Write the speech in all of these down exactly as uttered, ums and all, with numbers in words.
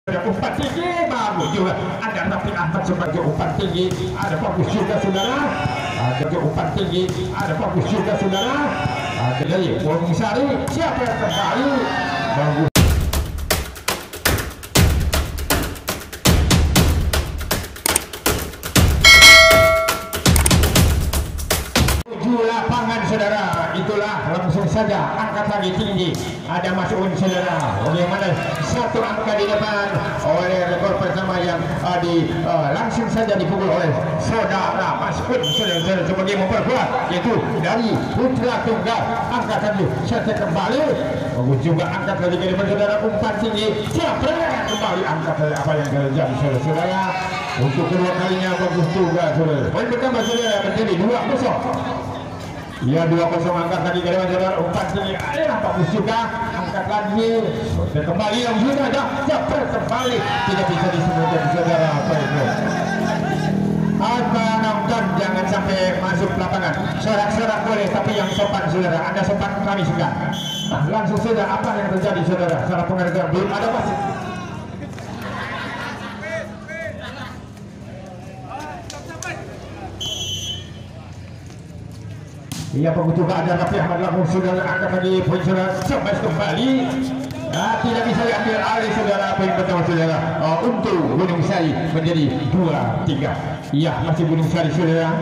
Ada umpan tinggi, bagus juga. Ada Rafi Ahmad sebagai umpan tinggi, ada bagus juga saudara. Ada umpan tinggi, ada bagus juga saudara. Ada dari Wong Sari, siapa yang kembali? Bagus. Lapangan saudara, itulah langsung saja angkat lagi tinggi, ada masukin saudara. Bagaimana satu angka di depan oleh rekor pertama yang uh, di uh, langsung saja dipukul oleh saudara masukin saudara sebagai memperkuat, yaitu dari putra tunggal angkat lagi saya kembali. Bagus juga angkat lagi ke depan saudara, umpan tinggi siapa kembali angkat dari apa yang terjadi saudara-saudara. Untuk kedua kalinya bagus juga saudara. Poin pertama saudara menjadi dua kosong. Ya dua kosong angkat lagi ke depan saudara, umpan tinggi, ayah bagus juga, angkat lagi, dan kembali yang sudah ada, cepat kembali, tidak bisa disebutkan saudara apa itu. Apa nonton jangan sampai masuk lapangan, sorak-sorak boleh, tapi yang sopan saudara, ada sopan kami suka. Nah, langsung saja apa yang terjadi saudara, salah pengertian belum ada wasit. Iya begitu ada Rafi Ahmad langsung saudara angkat lagi poin saudara sampai kembali. Nah, tidak bisa diambil alih saudara poin pertama saudara uh, untuk Gunung Sari menjadi dua tiga. Iya masih Gunung Sari saudara.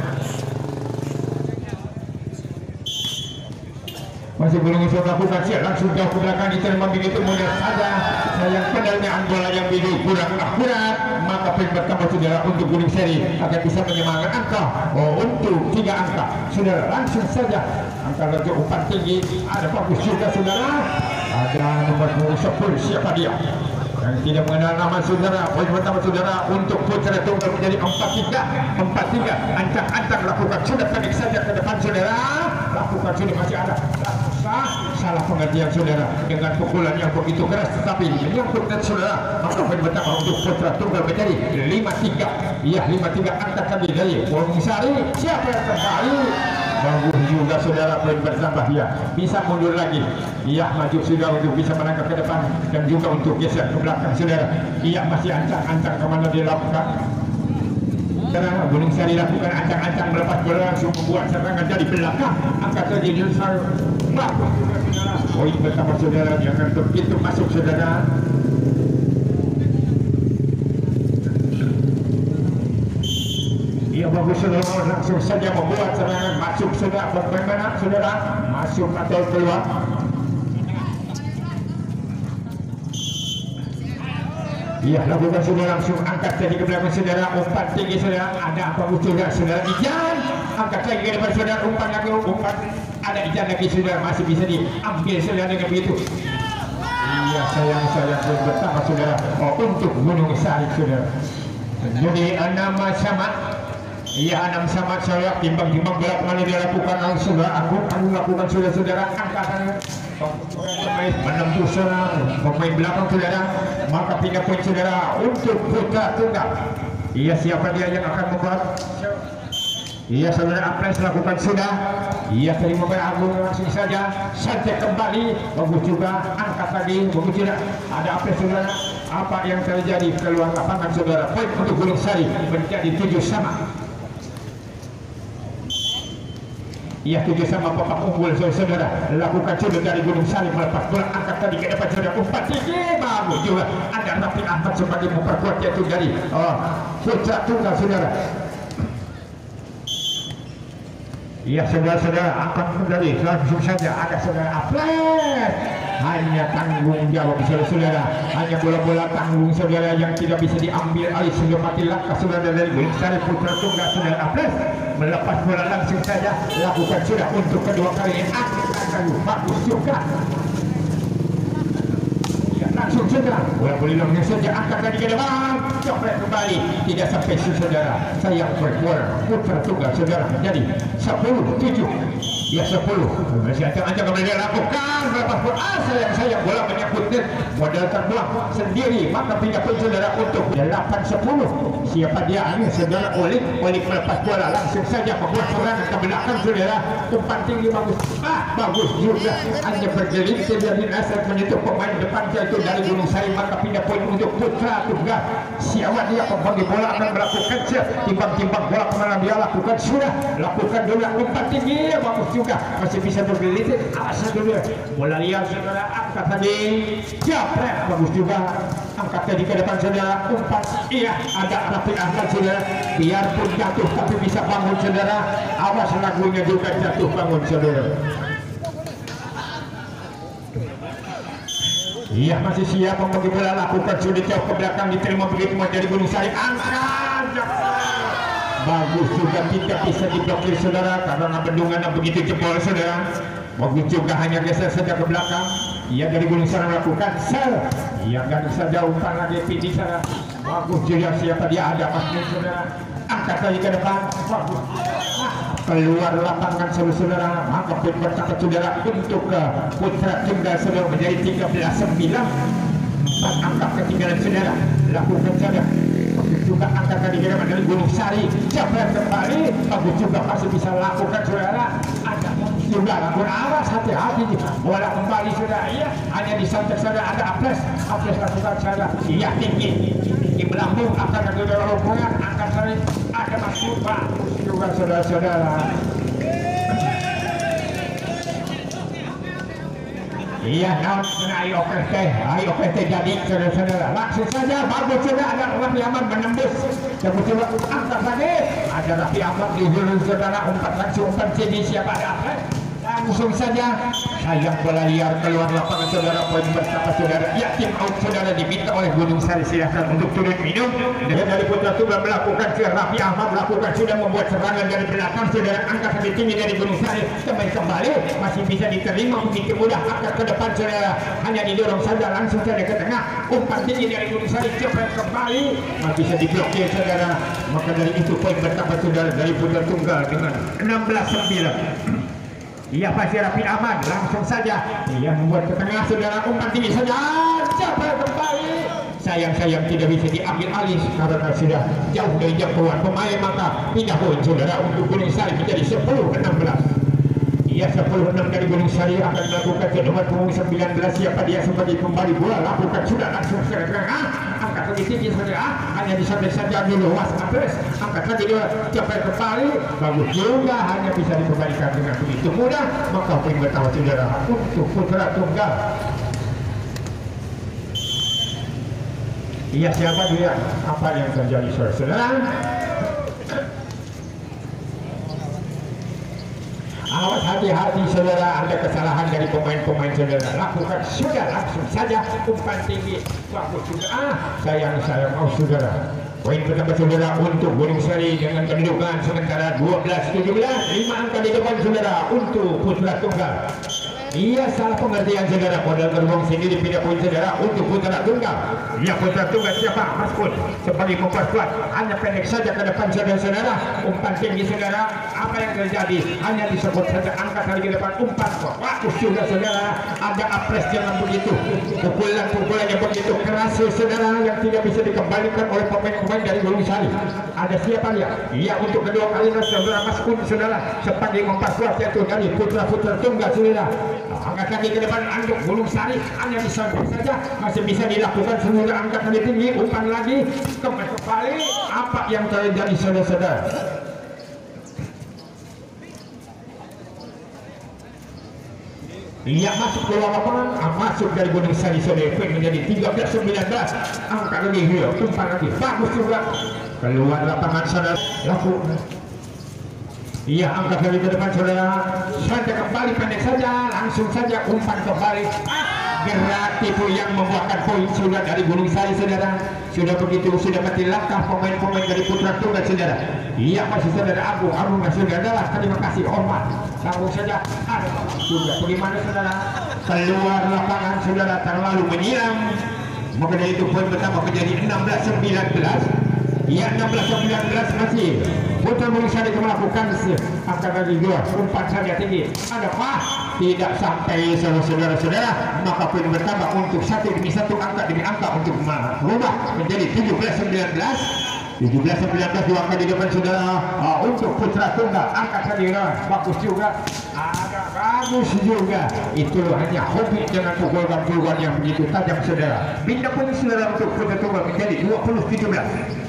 Masih belum bisa lakukan siap langsung jauh ke belakang diterima begitu mudah saja. Sayang pendanaan bola yang biru kurang akurat, maka poin pertama saudara untuk Gunung Sari akan bisa menyemangkan angka oh, untuk tiga angka saudara. Langsung saja angka lagi umpan tinggi, ada bagus juga saudara. Ada nomor sepuluh siapa dia yang tidak mengenal nama saudara. Poin pertama saudara untuk putra tunggal menjadi empat tiga empat tiga. Ancang-ancang lakukan sudah pendek saja ke depan saudara, lakukan sudah masih ada salah pengertian saudara dengan pukulan yang begitu keras tetapi menyangkut dan saudara, maka poin pertama untuk putra tunggal menjadi lima tiga. Iya lima tiga angkat tadi dari Wong Sari, siapa yang kembali? Bagus juga saudara, poin bertambah ya, bisa mundur lagi. Iya maju sudah untuk bisa menangkap ke depan dan juga untuk geser ke belakang saudara. Iya masih ancang-ancang kemana dia lakukan. Sekarang Gunung Sari lakukan ancang-ancang melepas bola langsung membuat serangan dari belakang, angkat saja di luar. Bagus juga saudara, poin pertama saudara, jangan begitu masuk saudara. Iya bagus saudara, langsung saja membuat serangan masuk saudara. Bagaimana saudara, masuk atau keluar? Iya lakukan saudara, langsung angkat tadi ke belakang saudara, umpan tinggi saudara, ada apa juga saudara, Ijan angkat lagi ke depan saudara, umpan lagi, umpan ada Ijan lagi saudara, masih bisa diambil saudara dengan begitu. Iya sayang sayang pertama saudara oh, untuk Gunung Sari saudara. Jadi nama sama, iya enam sama saya timbang-timbang berat mana dia lakukan langsung aku aku lakukan saudara-saudara angkatan menembus saudara pemain belakang saudara, maka pindah poin saudara untuk putra tunggal. Iya siapa dia yang akan membuat? Iya saudara Apres lakukan sudah. Iya terima kasih Agung langsung saja santai kembali, bagus juga angkat lagi, bagus tidak ada Apres saudara. Apa yang terjadi keluar lapangan saudara, poin untuk Gunung Sari menjadi tujuh sama. Ia tujuh sama Bapak unggul saudara, lakukan sudah dari Gunung Sari melepas bola angkat tadi ke depan saudara, umpan tinggi bagus juga. Ada Rafi Ahmad sebagai memperkuat yaitu dari oh, putra tunggal saudara. Iya saudara-saudara angkat kembali langsung saja ada saudara Apres. Hanya tanggung jawab saudara-saudara, hanya bola-bola tanggung saudara yang tidak bisa diambil alih sebelum mati langkah saudara dari Gunung Sari putra tunggal saudara Apres melepas bola langsung saja lakukan sudah untuk kedua kali angkat bagus juga. Ya, langsung saja bola boleh saja angkat lagi ke depan, coba kembali tidak sampai saudara. Sayang berbola putra tunggal saudara menjadi sepuluh tujuh. Ya sepuluh masih ancang-ancang kemudian lakukan lepas bola ah, sayang-sayang bola menyangkut net modal terbuang sendiri maka pindah pun saudara untuk delapan sepuluh siapa dia ini saudara Olik Olik melepas bola langsung saja membuat serangan ke belakang saudara umpan tinggi bagus ah bagus juga hanya bergelik dari asal menyentuh pemain depan yaitu dari Gunung Sari maka pindah poin untuk Putra Tunggal siapa dia pembagi bola akan melakukan timbang-timbang bola kemana dia lakukan sudah lakukan dulu umpan tinggi bagus juga masih bisa bergelit awas dulu bola liar saudara angkat tadi japret bagus juga angkat tadi ke depan saudara umpan iya ada Rafi Ahmad saudara biarpun jatuh tapi bisa bangun saudara awas lagunya juga jatuh bangun saudara iya masih siap membagi bola lakukan sudah jauh ke belakang diterima begitu dari Gunung Sari angkat bagus juga tidak bisa diblokir saudara karena bendungan begitu jebol saudara bagus juga hanya geser saja ke belakang ia dari Gunung Sari melakukan sel ia gagal saja umpan lagi di sana bagus juga siapa dia ada masnya saudara angkat lagi ke depan bagus nah, keluar lapangan saudara maka pun bertakat saudara untuk ke Putra Tunggal saudara menjadi tiga belas sembilan empat angka ketinggalan saudara lakukan saja juga angkat tadi kira dari Gunung Sari siapa kembali bagus juga masih bisa lakukan saudara ada juga lakukan awas hati-hati bola kembali saudara iya hanya disantet saudara ada apres apres lakukan saudara iya tinggi tinggi melambung akan ada rombongan angkat tadi ada masuk bagus juga saudara-saudara iya naon ayo oke teh ayo oke teh jadi saudara-saudara langsung saja bagus saja ada Rafi Ahmad menembus dan coba angkat lagi ada Rafi Ahmad di hulu saudara umpan langsung umpan sini siapa ada apa langsung saja sayang bola liar keluar lapangan saudara poin bersama saudara ya tim out saudara diminta oleh Gunung Sari silahkan untuk turun minum dan dari Putra Tunggal melakukan ke Rafi Ahmad melakukan sudah membuat serangan dari belakang saudara angkat lebih tinggi dari Gunung Sari kembali kembali masih bisa diterima begitu mudah angkat ke depan saudara hanya didorong saja langsung saja ke tengah umpan tinggi dari Gunung Sari cepat kembali masih bisa diblokir saudara maka dari itu poin bertambah saudara dari Putra Tunggal dengan enam belas sembilan. Iya pasti Rafi Ahmad langsung saja ia membuat ke tengah saudara umpan tinggi saja cepat kembali sayang-sayang tidak bisa diambil alih karena sudah jauh dari jangkauan pemain maka pindah poin saudara untuk Gunung Sari menjadi sepuluh enam belas ia sepuluh enam dari Gunung Sari akan melakukan ke nomor punggung sembilan belas siapa dia sebagai kembali bola lakukan sudah langsung ke tengah angkat lagi tinggi saudara hanya disampai saja dulu was apres angkat lagi dua cepat kembali bagus juga hanya bisa dikembalikan dengan begitu mudah maka poin bertambah saudara untuk Putra Tunggal iya siapa dia apa yang terjadi saudara awas hati-hati saudara ada kesalahan dari pemain-pemain saudara lakukan sudah langsung saja umpan tinggi bagus juga ah sayang-sayang oh saudara poin pertama saudara untuk Gunung Sari dengan kedudukan sementara dua belas tujuh belas lima angka di depan saudara untuk Putra Tunggal iya salah pengertian saudara modal gerbong sini dipindah poin saudara untuk Putra Tunggal iya Putra Tunggal siapa Mas Pun sebagai memperkuat hanya pendek saja ke depan saudara-saudara umpan tinggi saudara apa yang terjadi hanya disebut saja angkat lagi ke depan umpan bagus juga saudara ada apres jangan begitu pukulan-pukulan yang begitu keras saudara yang tidak bisa dikembalikan oleh pemain-pemain dari Gunung Sari ada siapa dia iya untuk kedua kalinya saudara Mas Pun saudara sebagai memperkuat yaitu dari Putra-Putra Tunggal saudara angkat lagi ke depan untuk Gunung Sari hanya bisa saja masih bisa dilakukan semoga angkat lebih tinggi umpan lagi kembali apa yang terjadi saudara-saudara ia masuk ke lapangan masuk dari Gunung Sari saudara menjadi tiga belas sembilan belas angkat lagi dia umpan lagi bagus juga keluar lapangan saudara lakukan iya angkat dari ke depan saudara saja kembali pendek saja langsung saja umpan kembali gerak tipu yang membuahkan poin sudah dari Gunung Sari saudara sudah begitu sudah mati langkah pemain-pemain dari Putra Tunggal saudara iya masih saudara Agung Agung masih adalah terima kasih hormat langsung saja ada sudah bagaimana saudara keluar lapangan saudara terlalu menyiram maka dari itu poin pertama menjadi enam belas sembilan belas Ya enam belas sembilan belas masih Putra Gunung Sari melakukan angka dari dua umpan saja tinggi. Ada apa? Tidak sampai saudara-saudara, maka poin bertambah untuk satu demi satu angka demi angka untuk merubah menjadi tujuh belas sembilan belas. tujuh belas sembilan belas dua angka di depan saudara. uh, untuk putra tunggal angkat sadira bagus juga, agak bagus juga. Itu hanya hobi dengan pukulan-pukulan yang begitu tajam saudara. Pindah poin saudara untuk putra tunggal menjadi dua puluh tujuh belas.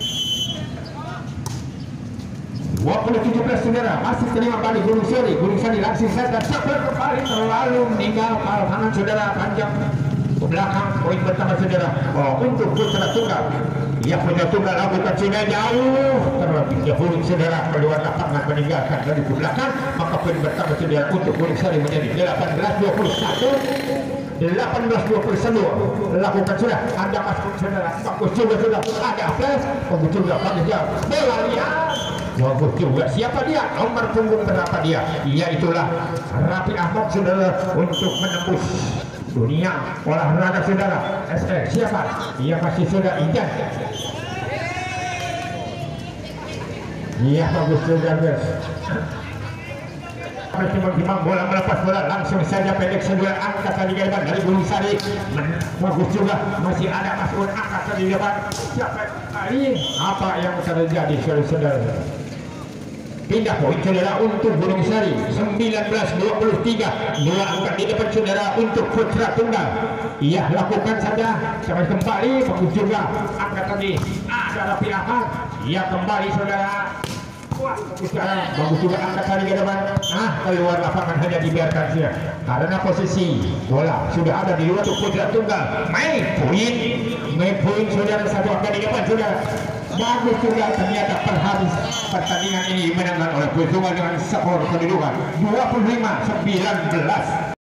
dua puluh tujuh belas saudara, masih terima balik Gunung Sari. Gunung Sari langsung saja cepat kembali terlalu meninggal pal kanan saudara, panjang ke belakang poin pertama saudara. Oh, untuk putra tunggal ia punya tunggal lakukan sudah jauh terlebih dahulu saudara keluar lapangan meninggalkan dari ke belakang, maka poin pertama saudara untuk Gunung Sari menjadi delapan belas dua puluh satu. delapan belas dua puluh satu lakukan sudah, anda masuk saudara, bagus juga sudah, ada flash, bagus juga, bagus juga, bola lihat, bagus juga. Siapa dia? Nomor punggung berapa dia? Ia itulah Raffi Ahmad saudara untuk menembus dunia olahraga saudara. S X siapa? Ia masih saudara Ijan. Iya bagus saudara guys. Timang bola melepas bola langsung saja pendek saudara, angkat tadi ke depan dari Gunung Sari. Bagus juga, masih ada Mas'ud angkat tadi depan. Siapa ini? Apa yang terjadi saudara-saudara? Pindah poin saudara untuk Gunung Sari sembilan belas dua puluh tiga. Dua angkat di depan saudara untuk putra tunggal. Ia lakukan saja sampai kembali, bagus juga angkat tadi ada Raffi Ahmad. Ia kembali saudara. Wah, bagus juga, bagus juga angkat tadi ke depan. Nah, keluar lapangan hanya dibiarkan saja karena posisi bola sudah ada di luar untuk putra tunggal. Main poin, main poin saudara, satu angka di depan saudara. Bagus juga, ternyata per habis pertandingan ini dimenangkan oleh Putra Tunggal dengan skor kedudukan dua puluh lima sembilan belas.